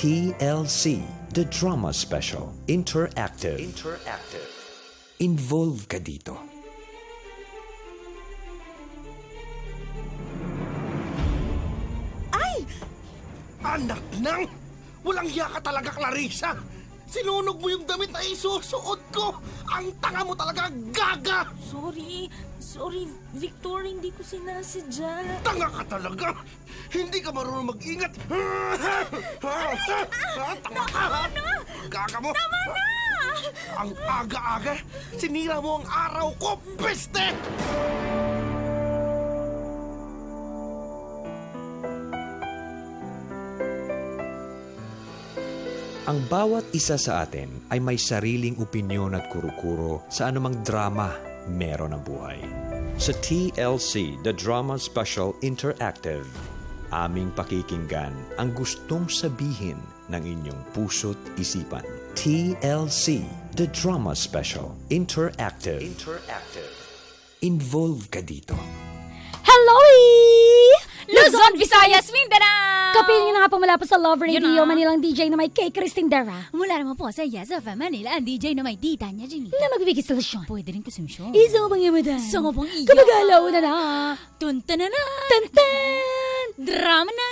TLC, The Drama Special, Interactive. Involve ka dito. Ay! Anak nang! Walang hiya ka talaga, Clarissa! Sinunog mo yung damit na isusuot ko! Ang tanga mo talaga, gaga! Sorry, Victor, hindi ko sinasadya. Tanga ka talaga! Hindi ka marunong mag-ingat! Tanga ka! Gaga mo! Tama na! Ang aga-aga! Sinira mo ang araw ko, peste! Ang bawat isa sa atin ay may sariling opinyon at kuro-kuro sa anumang drama meron ang buhay. Sa TLC, The Drama Special Interactive, aming pakikinggan ang gustong sabihin ng inyong puso't isipan. TLC, The Drama Special Interactive. Involve ka dito. Hello! Luzon, Visayas, Mindanao! Kapiling na nga po mula po sa Love Radio, Manilang DJ na may kay Christine Dara. Mula naman po sa Yes FM Manila, ang DJ na may Tita niya, Jenny. Na magbibigay solusyon. Pwede rin konsumisyon. Isa mo bang imadan? Isa mo bang iya? Kumagalaw na na. Tuntanana! Tantan! Drama na!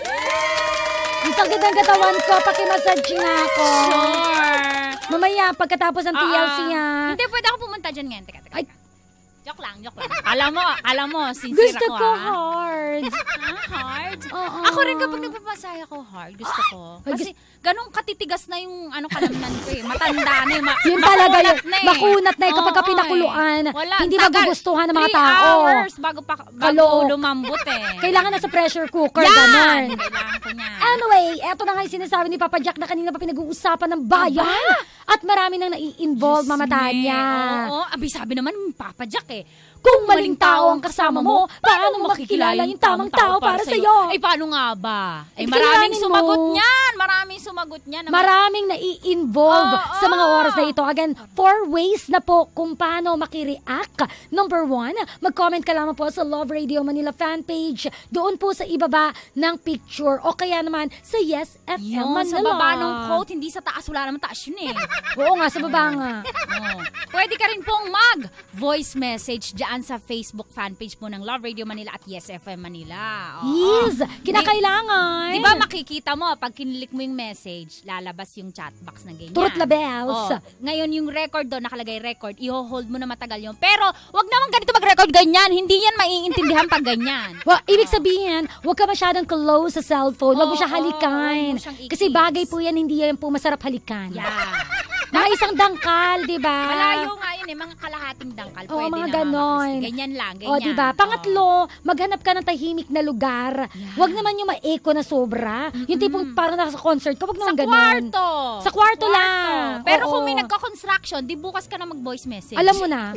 Ang sakit ng katawan ko, pakimassage nga ako. Sure! Mamaya, pagkatapos ng TLC Hindi, pwede ako pumunta dyan ngayon. Teka. Ay. Joke lang. Alam mo, sincere Gusto ako, ko hard. Hard? Oo. Ako rin kapag nagpapasaya ko hard, gusto ko. Kasi ganun katitigas na yung kalamnan ko eh. Matanda na Yun talaga yun. na Makunat na kapag ka pinakuluan. Hindi magugustuhan ng mga tao. 3 hours bago lumambot eh. Kailangan na sa pressure cooker. Yan! Ganon. Kailangan ko niyan. Anyway, eto na nga yung sinasabi ni Papa Jack na kanina pa pinag-uusapan ng bayan. At marami nang nai-involve mamata niya. Oo, sabi naman Papa Jack eh. Kung maling tao ang kasama mo, paano mo makikilala yung tamang tao para sa'yo? Ay, paano nga ba? Ay, kilalanin maraming sumagot niyan. Maraming nai-involve sa mga oras na ito. Again, 4 ways na po kung paano makireact. Number 1, mag-comment ka lamang po sa Love Radio Manila fan page. Doon po sa ibaba ng picture. O kaya naman sa Yes FM Manila. Sa baba ng quote, hindi sa taas. Wala naman taas yun eh. Oo nga, sa baba nga. Pwede ka rin pong mag-voice message dyan sa Facebook fanpage po ng Love Radio Manila at Yes FM Manila. Yes, kinakailangan. Di ba makikita mo, pag kinilik mo yung message, lalabas yung chat box na ganyan. Turot labels. Ngayon yung record doon, nakalagay record, i-hold mo na matagal yun. Pero, wag naman ganito mag-record ganyan. Hindi yan maiintindihan pag ganyan. Ibig sabihin, wag ka masyadong close sa cellphone. Wag mo siya halikan. Kasi bagay po yan, hindi yan po masarap halikan. Yeah. Mga isang dangkal, di ba? Malayo nga yun eh, mga kalahating dangkal. Pwede mga na. ganon. Ganyan lang, ganyan. Di ba? Pangatlo, maghanap ka ng tahimik na lugar. Yeah. Wag naman yung ma-echo na sobra. Yung tipong parang nasa concert ka, wag naman ganon. Kwarto. Sa kwarto lang. Pero kung may nagka-construction, di bukas ka na mag-voice message. Alam mo na.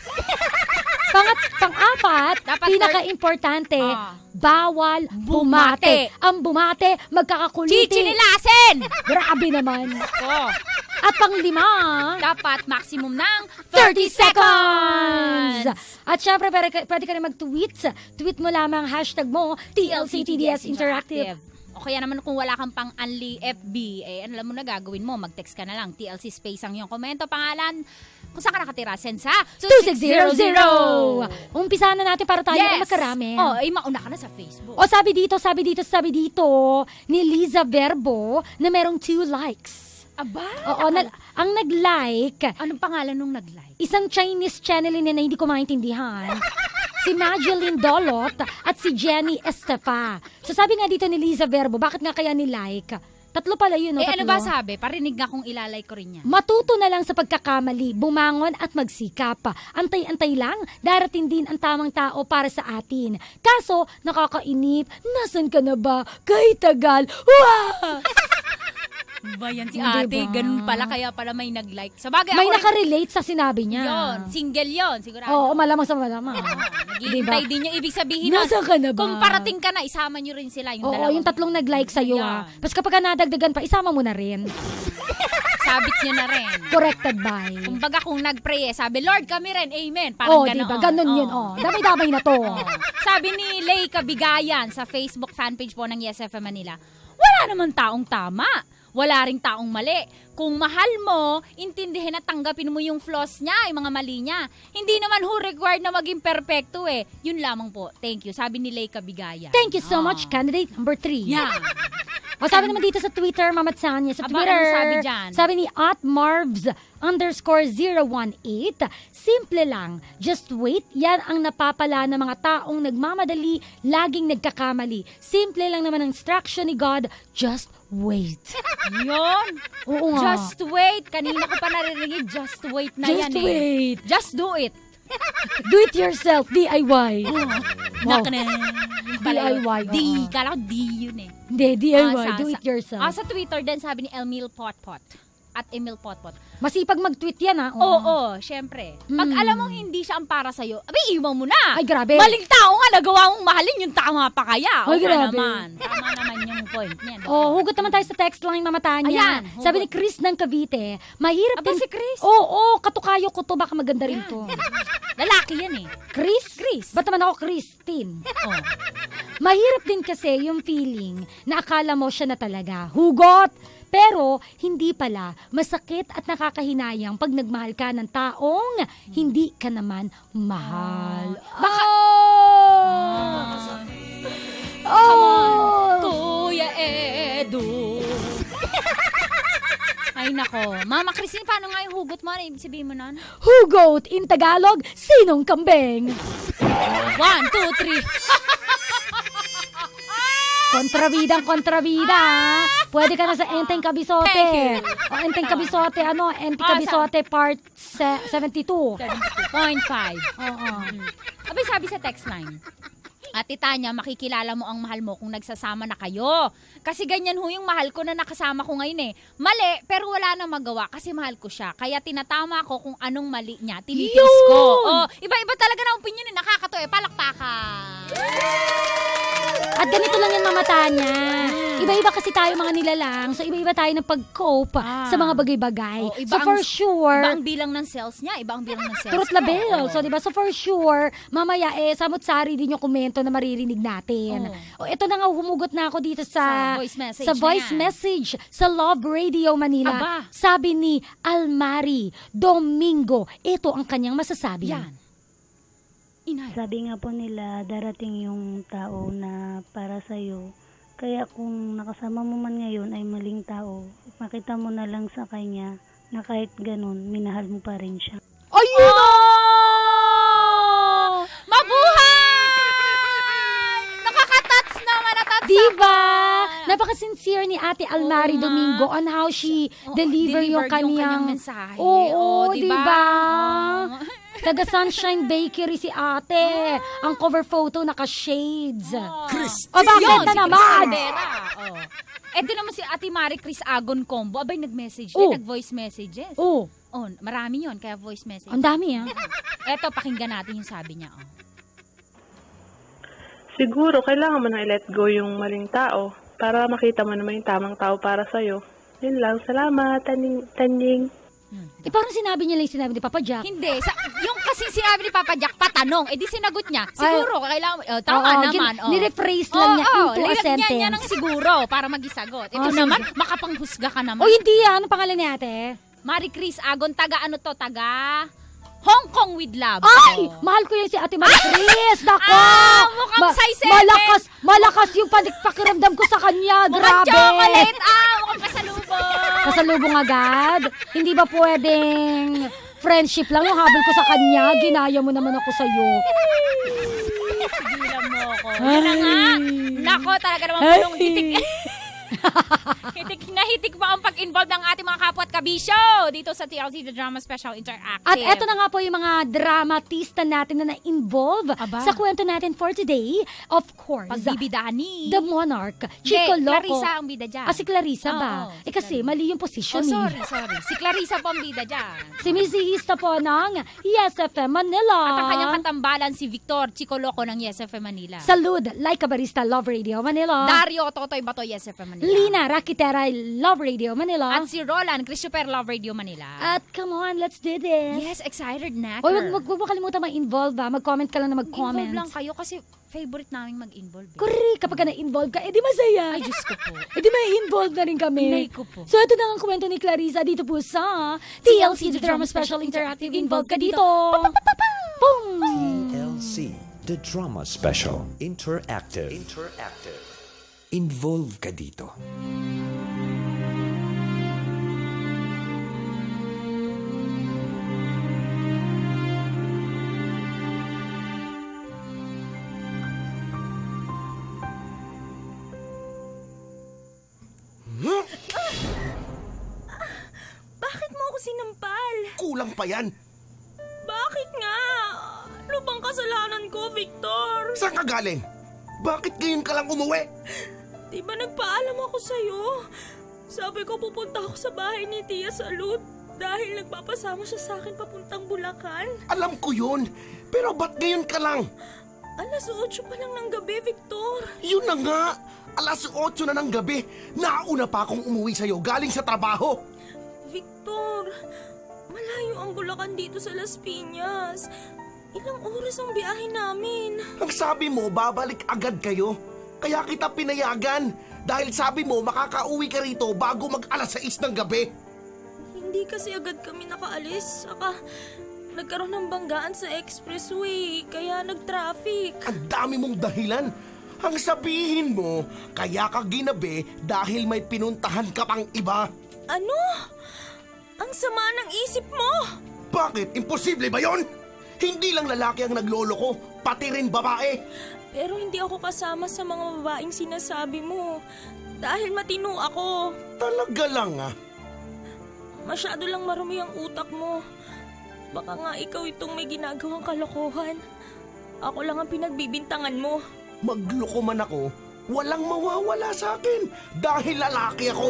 Pang-apat, pinaka-importante, bawal bumate. Ang bumate, magkakakulitin. Chichinilasin! Grabe naman. At pang-lima, dapat maximum ng 30 seconds! At syempre, pwede ka rin mag-tweet. Tweet mo lamang hashtag mo, TLCTDS Interactive. O kaya naman kung wala kang pang-unli FB, alam mo na gagawin mo, mag-text ka na lang, TLC space ang iyong komento, pangalan, kung saan ka nakatira, send sa 2600. Umpisa na natin para tayo magkarami. Mauna ka na sa Facebook. Sabi dito ni Liza Verbo na merong 2 likes. Aba? Oo, ang nag-like. Anong pangalan nung nag-like? Isang Chinese channel na hindi ko maintindihan. Si Madeline Dolot at si Jenny Estefa. So sabi nga dito ni Liza Verbo, bakit nga kaya ni-like? 3 pala yun, no? Ano ba sabi? Parinig nga kung ilalike ko rin yan. Matuto na lang sa pagkakamali, bumangon at magsikap. Antay-antay lang, darating din ang tamang tao para sa atin. Kaso, nakakainip, nasan ka na ba? Kahit tagal. Wow! Ba yan si ate? Diba? Ganun pala, kaya pala may nag-like. Sabagay, may nakarelate sa sinabi niya. Yun, single yun, sigurado. Oo, malamang sa malamang. Naghihintay din yung ibig sabihin. Nasaan ka na ba? Kung parating ka na, isama nyo rin sila. Yung yung 3 nag-like sa'yo. Tapos kapag nadagdagan pa, isama mo na rin. Sabit nyo na rin. Corrected by. Kumbaga kung nag-pray, sabi, Lord, kami rin, amen. Parang gano'n. Diba? Ganun yun. Damay-damay na to. Sabi ni Lay Kabigayan sa Facebook fanpage po ng Yes FM Manila, wala naman taong tama. Wala ring taong mali. Kung mahal mo, intindihin at tanggapin mo yung flaws niya, yung mga mali niya. Hindi naman required na maging perfecto eh. Yun lamang po. Thank you. Sabi ni Leica Bigaya. Thank you so much, candidate number 3. Yeah. O sabi naman dito sa Twitter, Mama Tanya, sa Aba, Twitter, ano sabi dyan? sabi ni @marvs_018, simple lang, just wait, yan ang napapala ng mga taong nagmamadali, laging nagkakamali. Simple lang naman ang instruction ni God, just wait. Yun. Oo nga. Just wait. Kanina ko pa naririnig, just wait na Just yan eh. wait. Just do it. Do it yourself, DIY. Nak na. DIY. Kala ko D yun eh. Hindi, DIY, do it yourself. Sa Twitter din sabi ni Emil Potpot. At Emil Potpot. Masipag mag-tweet yan, ha? Oo, syempre. Pag alam mong hindi siya ang para sa'yo, abay, iwan mo na. Ay, grabe. Maling tao nga, nagawa mong mahalin yung tama pa kaya. Ay, Okay grabe. naman. Tama naman yung point niyan. Oh, hugot naman tayo sa text line, Mama Tanya. Ayan, hugot. Sabi ni Chris ng Cavite, mahirap Aba, din. si Chris? Oo, katukayo ko to, baka maganda rin to. Lalaki yan eh. Chris? Ba't naman ako Christine? Oh. Mahirap din kasi yung feeling na akala mo siya na talaga. Hugot! Pero, hindi pala. Masakit at nakakahinayang pag nagmahal ka ng taong hindi ka naman mahal. Baka... Oh! Kuya Edu. Ay nako. Mama Christine, paano nga yung hugot mo? Ano ibig sabihin mo nun? Hugot in Tagalog, sinong kambing? 1, 2, 3. Kontrabida. Pwede ka na sa Enteng Kabisote. Thank you. O Enteng Kabisote, Enteng Kabisote part 72. 0.5. Oo. Abay, sabi sa text line. Ate Tanya, makikilala mo ang mahal mo kung nagsasama na kayo. Kasi ganyan ho yung mahal ko na nakasama ko ngayon eh. Mali, pero wala nang magawa kasi mahal ko siya. Kaya tinatama ko kung anong mali niya. Tinitiis ko. Oh, iba-iba talaga na opinion eh. Nakakatawa eh. Palakpakan. At ganito lang yan, Mama Tanya. Iba-iba kasi tayo mga nilalang. So, iba-iba tayo ng pag-cope sa mga bagay-bagay. Oh, so, for sure... Iba ang bilang ng cells niya. Iba ang bilang ng cells Truth ko. label. So, diba? So, for sure, mamaya samot-sari din yung komento na maririnig natin. O, ito na nga, humugot na ako dito sa voice message sa na voice yan. message sa Love Radio Manila. Aba. Sabi ni Almari Domingo, ito ang kanyang masasabi. Yan. Inay. Sabi nga po nila, darating yung tao na para sa'yo. Kaya kung nakasama mo man ngayon ay maling tao, makita mo na lang sa kanya na kahit ganun, minahal mo pa rin siya. Ayun! Mabuhay! Nakaka-touch naman na touch. Diba? Napaka-sincere ni Ate Almari nga. Domingo on how she deliver yung kanyang mensahe. Oo, diba? diba? Taga Sunshine Bakery si ate. Ang cover photo naka-shades. O bakit Yun, na si naman? Chris Caldera. Oh. Eh, di naman si Ate Marie Chris Agon Combo. Abay, nag-message din. Oh. Nag-voice messages. Oh, Oh, marami yun. Kaya voice message. ang dami ah. Eto, pakinggan natin yung sabi niya. Oh. Siguro, kailangan mo na i-let go yung maling tao para makita mo naman yung tamang tao para sa'yo. Yun lang. Salamat, Tanying. Parang sinabi niya lang yung sinabi ni Papa Jack. Hindi. Yung kasi sinabi ni Papa Jack, patanong. Eh, di sinagot niya. Siguro, kailangan, tama Oo, naman. nirephrase lang niya into a nilagyan niya sentence. ng siguro para magisagot. Ito Oh, naman, makapanghusga ka naman. O hindi ah, ano pangalan ni ate? Marie Chris Agon, taga ano to? Taga Hong Kong with love. Ay! Oh. Mahal ko yung si Ate Marie Chris. Nako! Mukhang size 7. Malakas yung pakiramdam ko sa kanya. Mukhang Grabe. chocolate. Mukhang pasalubong. Pasalubong agad. Hindi ba pwedeng friendship lang yung habol ko sa kanya? Ginaya mo naman ako sa'yo. Sigilan mo ako. Yan na nga. Nako, talaga naman punong hitik. Hitik pa ang pag-involve ng ating mga kapwa at kabisyo dito sa TLC The Drama Special Interactive. At eto na nga po yung mga dramatista natin na na-involve Aba. sa kwento natin for today. Of course, Pagbibidahan ni The Monarch, Chico Loco. Clarissa ang bida dyan. Si Clarissa ba? Oo, Eh kasi mali yung position sorry. Si Clarissa po ang bida dyan. Si Missy po ng Yes FM Manila. At ang kanyang katambalan si Victor Chico Loco ng Yes FM Manila. Salud, like a barista, Love Radio Manila. Dario Totoy Bato, Yes FM Manila. Lina Rakitera, Love Radio Manila. At si Roland Christopher, Love Radio Manila. At come on, let's do this. Yes, excited na. Oy, wag mo kalimutan mag-involve ba? Mag-comment ka lang na Involve mag-comment. lang kayo kasi favorite naming mag-involve. Correct, kapag ka na-involve ka, edi masaya. Ay, Diyos ko po. Edi may involve na rin kami. Inay ko po. So ito na ang kwento ni Clarissa dito po sa TLC The Drama Special Interactive. Involve ka dito. Boom! TLC, The Drama Special Interactive. Involve ka dito. Bakit mo ako sinampal? Kulang pa yan. Bakit nga? Ano bang kasalanan ko, Victor? Saan ka galing? Bakit ngayon ka lang umuwi? Di ba nagpaalam ako sa'yo? Sabi ko pupunta ako sa bahay ni Tia Salud dahil nagpapasama siya sa akin papuntang Bulacan. Alam ko yun. Pero ba't ngayon ka lang? Alas 8 pa lang ng gabi, Victor. Yun na nga. Alas 8 na ng gabi. Nauna pa akong umuwi sa'yo galing sa trabaho. Victor, malayo ang Bulacan dito sa Las Piñas. Ilang oras ang biyahe namin. Ang sabi mo, babalik agad kayo. Kaya kita pinayagan. Dahil sabi mo, makakauwi ka rito bago mag-alas 6 ng gabi. Hindi kasi agad kami nakaalis. Saka nagkaroon ng banggaan sa expressway, kaya nag-traffic. Ang dami mong dahilan. Ang sabihin mo, kaya ka ginabi dahil may pinuntahan ka pang iba. Ano? Ang sama ng isip mo! Bakit? Imposible ba yon? Hindi lang lalaki ang nagloloko, pati rin babae. Pero hindi ako kasama sa mga babaeng sinasabi mo. Dahil matino ako. Talaga lang ah. Masyado lang marumi ang utak mo. Baka nga ikaw itong may ginagawang kalokohan. Ako lang ang pinagbibintangan mo. Magloko man ako, walang mawawala sa akin dahil lalaki ako.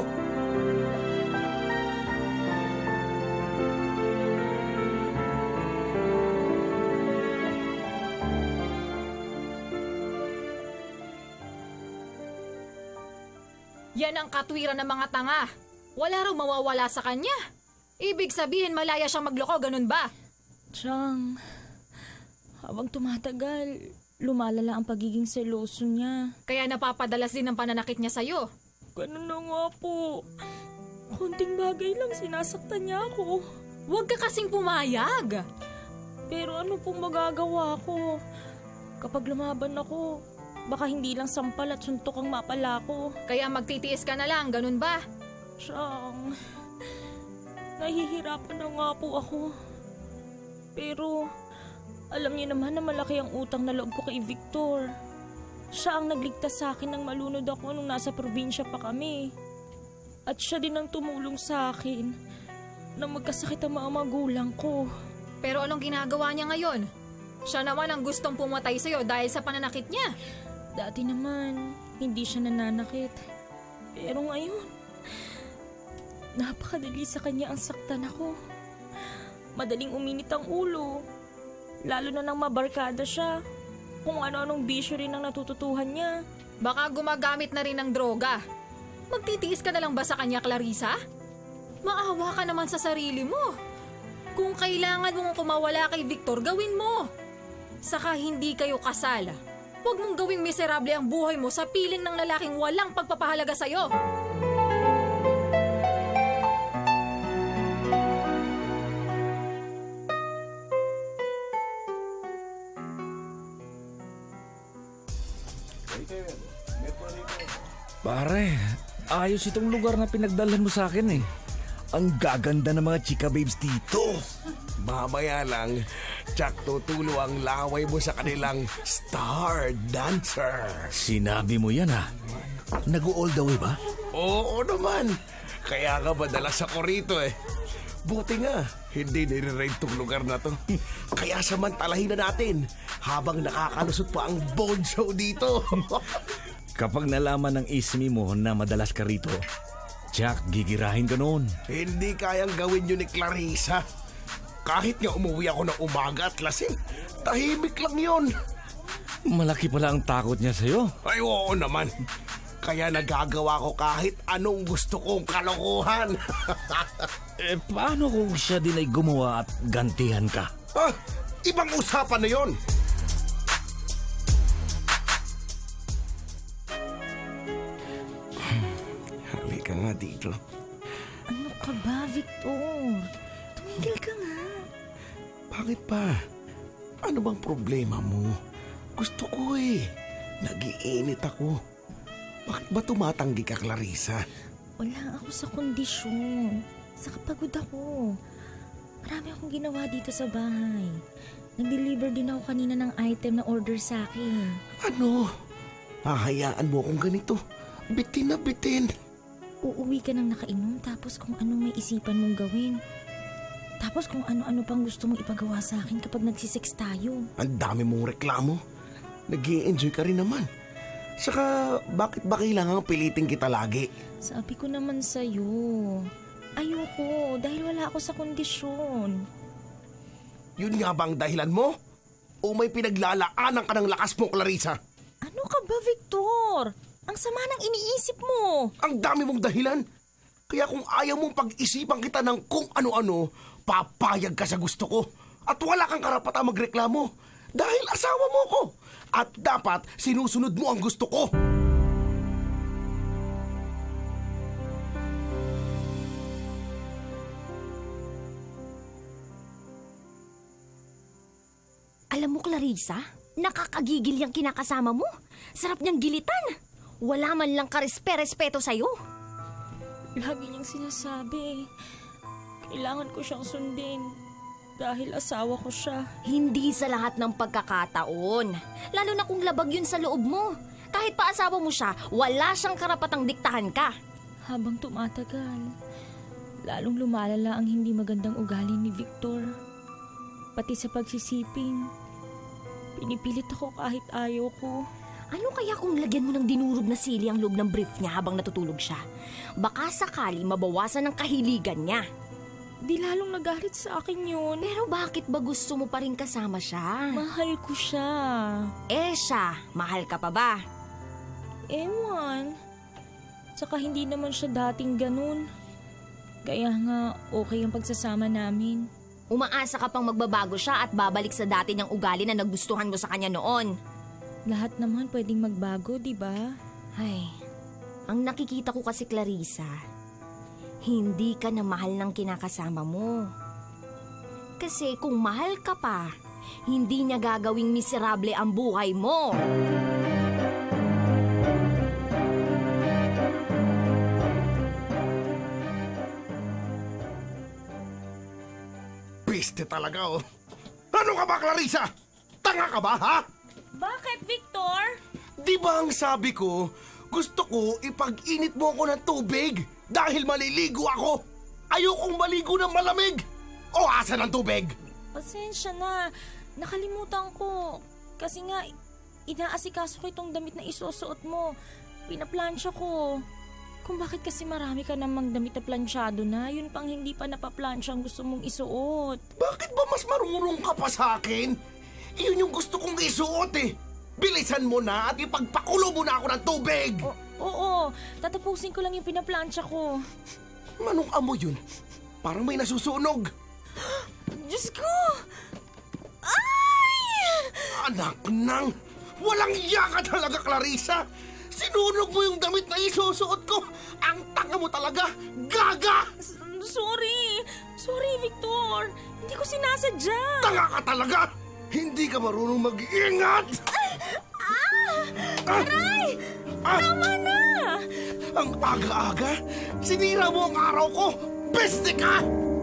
Yan ang katwiran ng mga tanga. Wala raw mawawala sa kanya. Ibig sabihin malaya siyang magloko, ganun ba? Chang, habang tumatagal, lumalala ang pagiging seloso niya. Kaya napapadalas din ang pananakit niya sa'yo. Ganun na nga po. Konting bagay lang sinasaktan niya ako. Huwag ka kasing pumayag. Pero ano pong magagawa ko? Kapag lumaban ako, baka hindi lang sampal at suntok ang mapala ko. Kaya magtitiis ka na lang, ganun ba? Siyang, nahihirapan na nga po ako. Pero, alam niyo naman na malaki ang utang na loob ko kay Victor. Siya ang nagligtas sa akin nang malunod ako nung nasa probinsya pa kami. At siya din ang tumulong sa akin nang magkasakit ang mga magulang ko. Pero anong ginagawa niya ngayon? Siya naman ang gustong pumatay sa'yo dahil sa pananakit niya. Dati naman, hindi siya nananakit. Pero ngayon, napakadali sa kanya ang saktan ako. Madaling uminit ang ulo. Lalo na nang mabarkada siya. Kung ano-anong bisyo rin ang natututuhan niya. Baka gumagamit na rin ng droga. Magtitiis ka na lang ba sa kanya, Clarissa? Maawa ka naman sa sarili mo. Kung kailangan mong kumawala kay Victor, gawin mo. Saka hindi kayo kasal. Huwag mong gawing miserable ang buhay mo sa piling ng lalaking walang pagpapahalaga sa'yo. Pare, ayos itong lugar na pinagdalhan mo sa akin eh. Ang gaganda ng mga chika babes dito. Mamaya lang, tsak tutulo ang laway mo sa kanilang star dancer. Sinabi mo yan ha? Nag-all the way ba? Oo naman. Kaya nga madalas ako rito eh. Buti nga, hindi nire-rate tong lugar na to. Kaya samantalahin na natin habang nakakalusot pa ang bone show dito. Kapag nalaman ng ismi mo na madalas ka rito, Jack, gigirahin ka noon. Hindi kayang gawin yun ni Clarissa. Kahit nga umuwi ako ng umaga at lasing, tahimik lang yun. Malaki pala ang takot niya sa'yo. Ay, oo naman. Kaya nagagawa ko kahit anong gusto kong kalokohan. Paano kung siya din ay gumawa at gantihan ka? Ibang usapan na yun. dito. Ano ka ba, Victor? Tumigil ka nga. Bakit ba? Ano bang problema mo? Gusto ko eh. Nagiinit ako. Bakit ba tumatanggi ka, Clarissa? Wala ako sa kondisyon. Saka pagod ako. Marami akong ginawa dito sa bahay. Nag-deliver din ako kanina ng item na order sa akin. Ano? Hahayaan mo akong ganito. Bitin na bitin. Uuwi ka nang nakainom tapos kung anong may isipan mong gawin. Tapos kung ano-ano pang gusto mong ipagawa sa akin kapag nagsisex tayo. Ang dami mong reklamo. Nag-i-enjoy ka rin naman. Saka bakit ba kailangan pilitin kita lagi? Sabi ko naman sa'yo. Ayoko dahil wala ako sa kondisyon. Yun nga bang dahilan mo? O may pinaglalaanan ka ng lakas mo, Clarissa? Ano ka ba, Victor? Ang sama ng iniisip mo. Ang dami mong dahilan. Kaya kung ayaw mong pag-isipan kita ng kung ano-ano, papayag ka sa gusto ko. At wala kang karapatang magreklamo. Dahil asawa mo ko. At dapat sinusunod mo ang gusto ko. Alam mo, Clarissa, nakakagigil yung kinakasama mo. Sarap niyang gilitan. Wala man lang karespe-respeto sa'yo. Lagi niyang sinasabi, kailangan ko siyang sundin dahil asawa ko siya. Hindi sa lahat ng pagkakataon. Lalo na kung labag yun sa loob mo. Kahit pa asawa mo siya, wala siyang karapatang diktahan ka. Habang tumatagal, lalong lumalala ang hindi magandang ugali ni Victor. Pati sa pagsisiping, pinipilit ako kahit ayaw ko. Ano kaya kung lagyan mo ng dinurog na sili ang loob ng brief niya habang natutulog siya? Baka sakali mabawasan ang kahiligan niya. Di lalong nagalit sa akin yun. Pero bakit ba gusto mo pa rin kasama siya? Mahal ko siya. Siya, mahal ka pa ba? Ewan. Tsaka hindi naman siya dating ganun. Kaya nga okay ang pagsasama namin. Umaasa ka pang magbabago siya at babalik sa dati niyang ugali na nagustuhan mo sa kanya noon. Lahat naman pwedeng magbago, di ba? Ay, ang nakikita ko kasi, Clarissa, hindi ka na mahal ng kinakasama mo. Kasi kung mahal ka pa, hindi niya gagawing miserable ang buhay mo. Piste talaga, oh. Ano ka ba, Clarissa? Tanga ka ba, ha? Bakit, Victor? Di ba ang sabi ko, gusto ko ipag-init mo ako ng tubig dahil maliligo ako. Ayokong maligo ng malamig. O asan ang tubig? Pasensya na. Nakalimutan ko. Kasi nga, inaasikaso ko itong damit na isusuot mo. Pinaplansya ko. Kung bakit kasi marami ka namang damit na plansyado na, yun pang hindi pa napaplansya ang gusto mong isuot. Bakit ba mas marunong ka pa sa akin? Iyon yung gusto kong isuot eh. Bilisan mo na at ipagpakulo mo na ako ng tubig. Oo, tatapusin ko lang yung pinaplansya ko. Manong amo yun? Parang may nasusunog. Diyos ko! Ay! Anak nang, walang iya ka talaga, Clarissa. Sinunog mo yung damit na isusuot ko. Ang tanga mo talaga, gaga! Sorry! Sorry, Victor! Hindi ko sinasadya! Tanga ka talaga! Hindi ka marunong mag-iingat! Aray! Tama na! Ang aga-aga, sinira mo ang araw ko! Peste ka!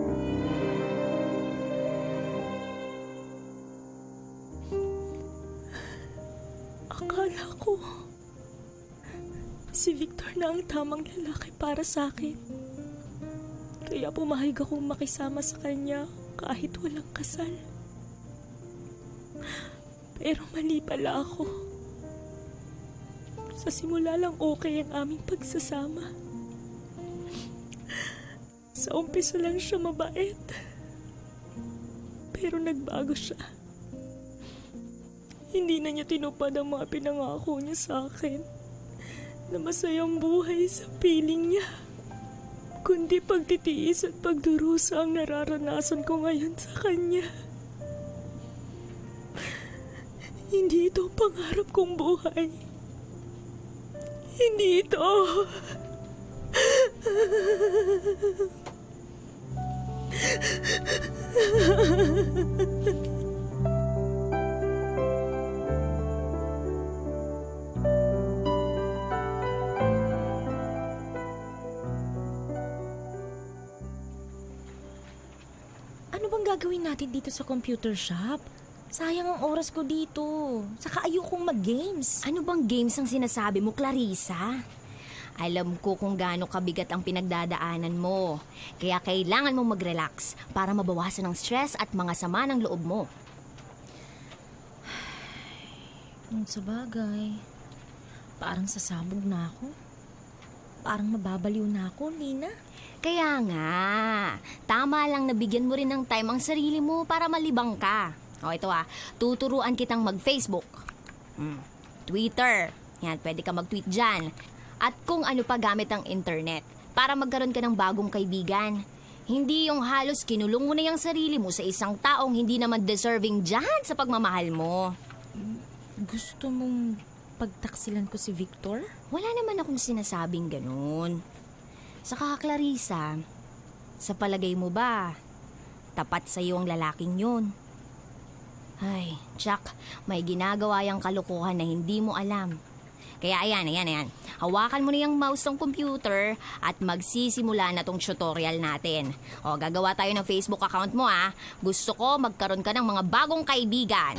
Akala ko si Victor na ang tamang lalaki para sa akin. Kaya pumahig akong makisama sa kanya kahit walang kasal. Pero mali pala ako. Sa simula lang okay ang aming pagsasama. Sa umpisa lang siya mabait. Pero nagbago siya. Hindi na niya tinupad ang mga pinangako niya sa akin na masayang buhay sa piling niya. Kundi pagtitiis at pagdurusa ang nararanasan ko ngayon sa kanya. Hindi ito ang pangarap kong buhay. Hindi ito. Ano bang gagawin natin dito sa computer shop? Sayang ang oras ko dito. Saka ayokong mag-games. Ano bang games ang sinasabi mo, Clarissa? Alam ko kung gaano kabigat ang pinagdadaanan mo. Kaya kailangan mong mag-relax para mabawasan ang stress at mga sama ng loob mo. Sa bagay, parang sasabog na ako. Parang mababaliw na ako, Lina. Kaya nga, tama lang nabigyan mo rin ng time ang sarili mo para malibang ka. O ito tuturuan kitang mag-Facebook, Twitter, yan, pwede ka mag-tweet dyan. At kung ano pa gamit ang internet para magkaroon ka ng bagong kaibigan. Hindi yung halos kinulong mo na yung sarili mo sa isang taong hindi naman deserving dyan sa pagmamahal mo. Gusto mong pagtaksilan ko si Victor? Wala naman akong sinasabing ganun. Saka Clarissa, sa palagay mo ba, tapat sa'yo ang lalaking yun? Ay, Jack, may ginagawa yung kalokohan na hindi mo alam. Kaya ayan. Hawakan mo na yung mouse ng computer at magsisimula na tong tutorial natin. O, gagawa tayo ng Facebook account mo Gusto ko magkaroon ka ng mga bagong kaibigan.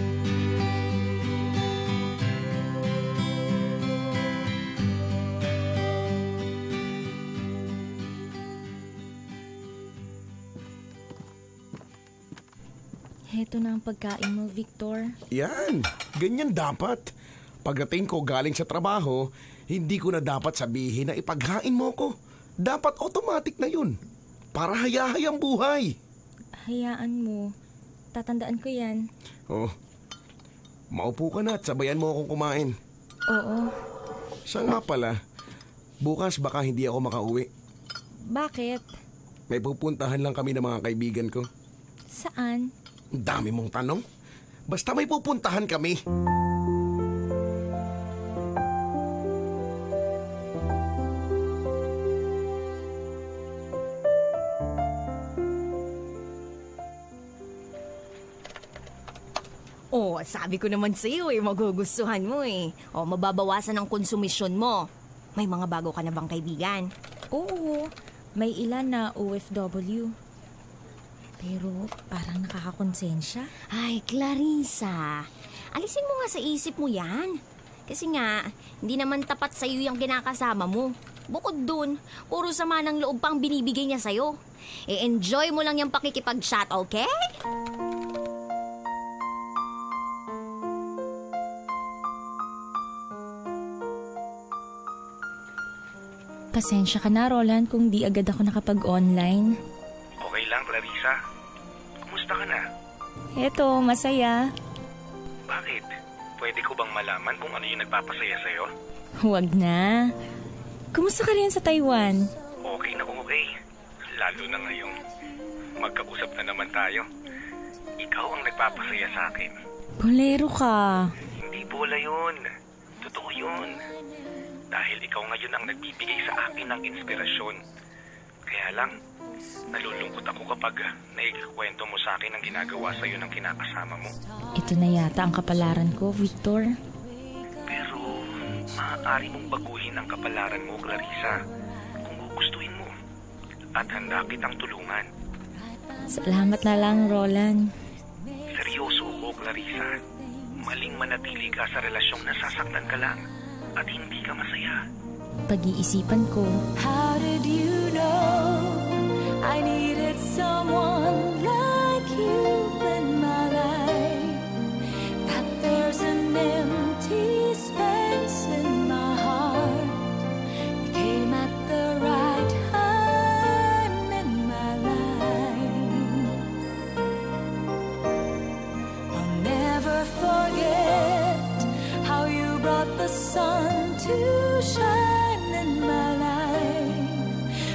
Heto na ang pagkain mo, Victor. Yan, ganyan dapat. Pagdating ko galing sa trabaho, hindi ko na dapat sabihin na ipaghain mo ko. Dapat automatic na yun. Para hayahayang buhay. Hayaan mo. Tatandaan ko yan. Oh, maupo ka na at sabayan mo akong kumain. Oo. Siya nga pala, bukas baka hindi ako makauwi. Bakit? May pupuntahan lang kami ng mga kaibigan ko. Saan? Dami mong tanong. Basta may pupuntahan kami. Oh, sabi ko naman sa'yo magugustuhan mo mababawasan ang konsumisyon mo. May mga bago ka na bang kaibigan? Oo, may ilan na OFW. Pero parang nakakakonsensya. Ay, Clarissa, alisin mo nga sa isip mo yan. Kasi nga, hindi naman tapat sa'yo yung kinakasama mo. Bukod dun, puro sama ng loob pang binibigay niya sa'yo. I-enjoy mo lang yung pakikipag-chat, okay? Pasensya ka na, Roland, kung di agad ako nakapag-online. Okay lang, Clarissa. Kumusta ka na? Eto, masaya. Bakit? Pwede ko bang malaman kung ano yung nagpapasaya sa'yo? Huwag na. Kumusta ka rin sa Taiwan? Okay na kung okay. Lalo na ngayong magkausap na naman tayo. Ikaw ang nagpapasaya sa akin. Bolero ka. Hindi bola yun. Totoo yun. Dahil ikaw ngayon ang nagbibigay sa akin ng inspirasyon. Kaya lang, nalulungkot ako kapag naikikwento mo sa akin ang ginagawa sa'yo ng kinakasama mo. Ito na yata ang kapalaran ko, Victor. Pero, maaari mong baguhin ang kapalaran mo, Clarissa, kung gugustuhin mo. At handa kitang tulungan. Salamat na lang, Roland. Seryoso ko, Clarissa. Maling manatili ka sa relasyong nasasaktan ka lang at hindi ka masaya. Pag-iisipan ko. How did you know I needed someone like you in my life? That there's an empty space in my heart. You came at the right time in my life. I'll never forget how you brought the sun to shine in my life.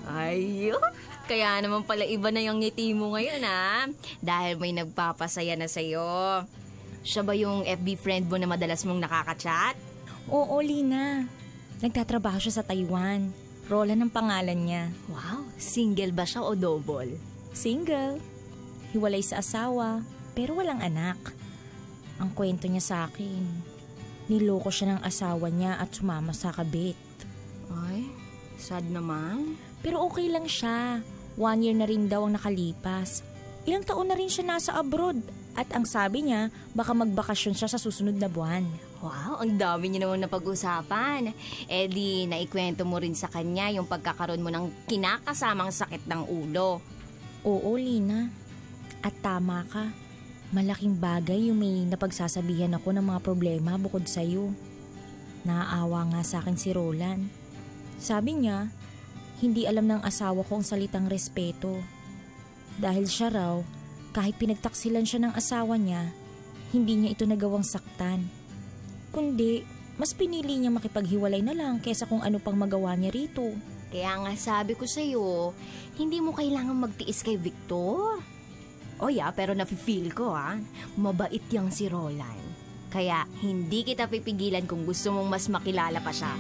Ayo, kaya naman pala iba na yung ngiti mo ngayon, ha? Dahil may nagpapasaya na sa'yo. Siya ba yung FB friend mo na madalas mong nakaka-chat? Oo, Lina. Nagtatrabaho siya sa Taiwan. Roland ang pangalan niya. Wow, single ba siya o double? Single. Hiwalay sa asawa, pero walang anak. Ang kwento niya sa akin, niloko siya ng asawa niya at sumama sa kabit. Ay, sad naman. Pero okay lang siya. 1 year na rin daw ang nakalipas. Ilang taon na rin siya nasa abroad. At ang sabi niya, baka magbakasyon siya sa susunod na buwan. Wow, ang dami niyo naman napag-usapan. Eh di, naikwento mo rin sa kanya yung pagkakaroon mo ng kinakasamang sakit ng ulo. Oo, Lina. At tama ka. Malaking bagay yung may napagsasabihan ako ng mga problema bukod sa'yo. Naaawa nga sa akin si Roland. Sabi niya, hindi alam ng asawa ko ang salitang respeto. Dahil siya raw, kahit pinagtaksilan siya ng asawa niya, hindi niya ito nagawang saktan. Kundi, mas pinili niya makipaghiwalay na lang kesa kung ano pang magawa niya rito. Kaya nga sabi ko sa'yo, hindi mo kailangan magtiis kay Victor. O pero nafe-feel ko mabait yang si Roland. Kaya hindi kita pipigilan kung gusto mong mas makilala pa siya.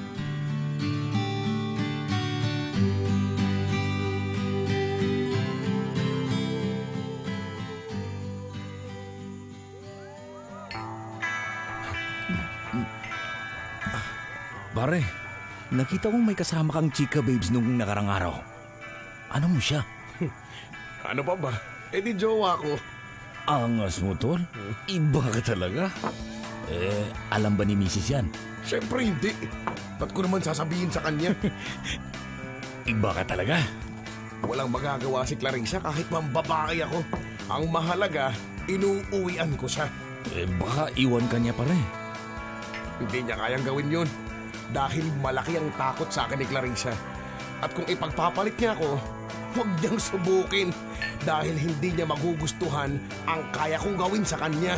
Pare, nakita kong may kasama kang chika babes nung nakarang araw. Ano mo siya? Ano pa ba? Eh di jowa ko. Angas mo, tol. Iba ka talaga. Alam ba ni Mrs. yan? Siyempre hindi. Ba't ko naman sasabihin sa kanya? Iba ka talaga. Walang magagawa si Clarissa kahit mambabae ako. Ang mahalaga, inuuwian ko siya. Baka iwan ka niya pare. Hindi niya kayang gawin yun. Dahil malaki ang takot sa akin ni Clarissa. At kung ipagpapalit niya ako, huwag niyang subukin. Dahil hindi niya magugustuhan ang kaya kong gawin sa kanya.